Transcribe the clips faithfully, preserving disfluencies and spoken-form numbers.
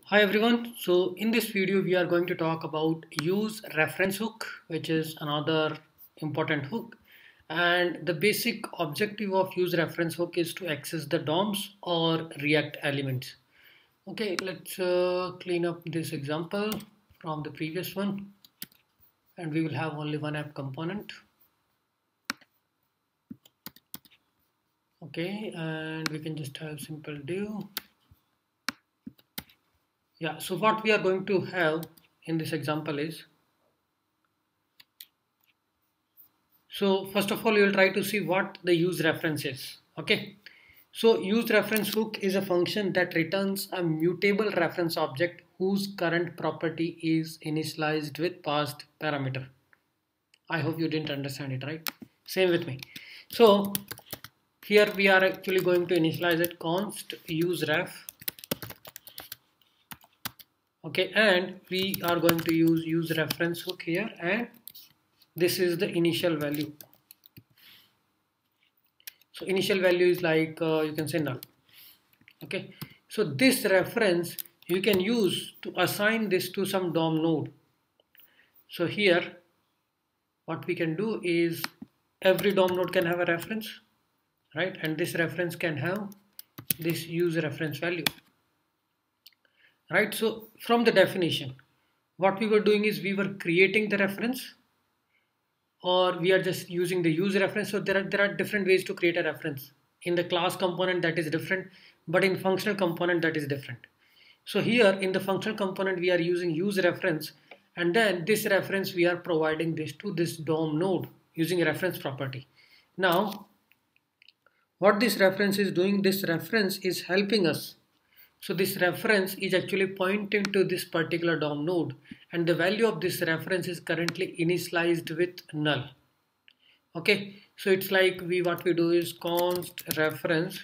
Hi everyone. So in this video we are going to talk about use reference hook, which is another important hook, and the basic objective of use reference hook is to access the D O M S or React elements. Okay, let's uh, clean up this example from the previous one, and we will have only one app component. Okay, and we can just have simple div. Yeah, so what we are going to have in this example is, so first of all, you will try to see what the use reference is. Okay. So use reference hook is a function that returns a mutable reference object whose current property is initialized with passed parameter. I hope you didn't understand it, right? Same with me. So here we are actually going to initialize it const use ref. Okay, and we are going to use use reference hook here, and this is the initial value. So initial value is like uh, you can say null. Okay, so this reference you can use to assign this to some D O M node. So here what we can do is every D O M node can have a reference, right? And this reference can have this use reference value, right? So from the definition, what we were doing is we were creating the reference, or we are just using the use reference. So there are there are different ways to create a reference. In the class component that is different, but in functional component that is different. So here in the functional component we are using use reference, and then this reference we are providing this to this D O M node using reference property. Now what this reference is doing, this reference is helping us. So this reference is actually pointing to this particular D O M node, and the value of this reference is currently initialized with null. Okay, so it's like we what we do is const reference,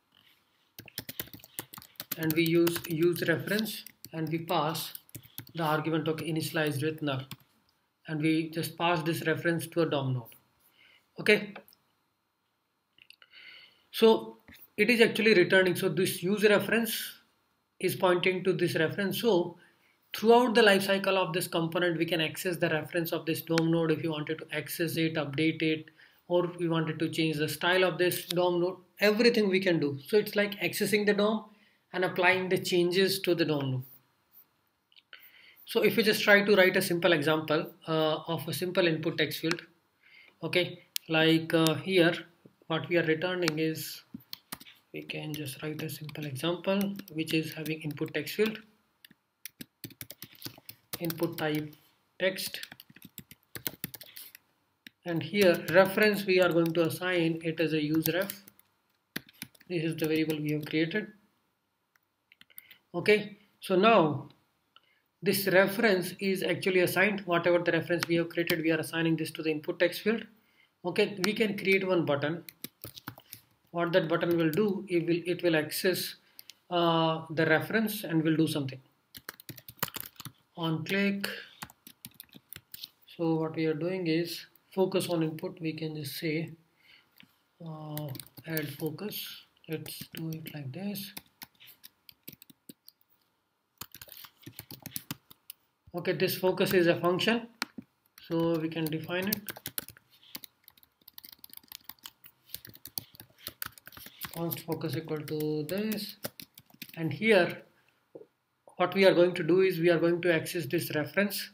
and we use use reference, and we pass the argument of initialized with null, and we just pass this reference to a D O M node. Okay, so it is actually returning. So this use reference is pointing to this reference. So throughout the life cycle of this component, we can access the reference of this D O M node if you wanted to access it, update it, or we wanted to change the style of this D O M node. Everything we can do. So it's like accessing the D O M and applying the changes to the D O M node. So if we just try to write a simple example uh, of a simple input text field, okay, like uh, here what we are returning is, we can just write a simple example which is having input text field, input type text, and here reference we are going to assign it as a use ref. This is the variable we have created. Okay, so now this reference is actually assigned, whatever the reference we have created, we are assigning this to the input text field. Okay, we can create one button. What that button will do, it will it will access uh, the reference and will do something on click. So what we are doing is focus on input. We can just say uh, add focus. Let's do it like this. Okay, this focus is a function, so we can define it. Const focus equal to this, and here what we are going to do is we are going to access this reference,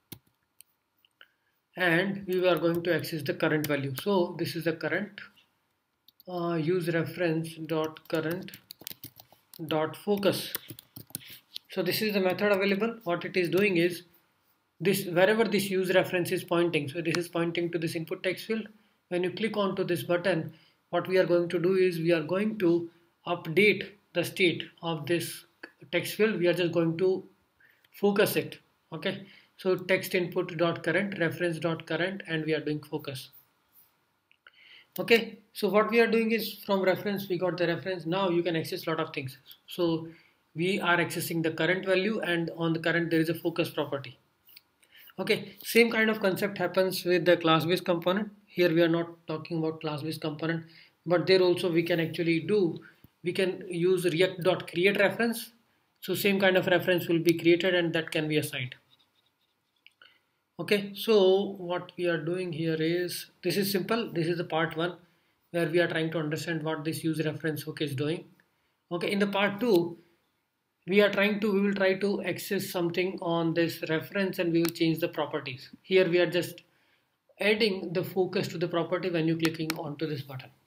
and we are going to access the current value. So this is the current uh, use reference dot current dot focus. So this is the method available. What it is doing is this, wherever this use reference is pointing, so this is pointing to this input text field. When you click onto this button, what we are going to do is we are going to update the state of this text field. We are just going to focus it. Okay, so text input dot current reference dot current, and we are doing focus. Okay, so what we are doing is from reference we got the reference. Now you can access a lot of things. So we are accessing the current value, and on the current there is a focus property. Okay, same kind of concept happens with the class-based component. Here we are not talking about class-based component, but there also we can actually do, we can use react.create reference, So same kind of reference will be created and that can be assigned. Okay, so what we are doing here is, this is simple. This is the part one where we are trying to understand what this use reference hook is doing. Okay, in the part two, we are trying to, we will try to access something on this reference and we will change the properties. Here we are just adding the focus to the property when you clicking onto this button.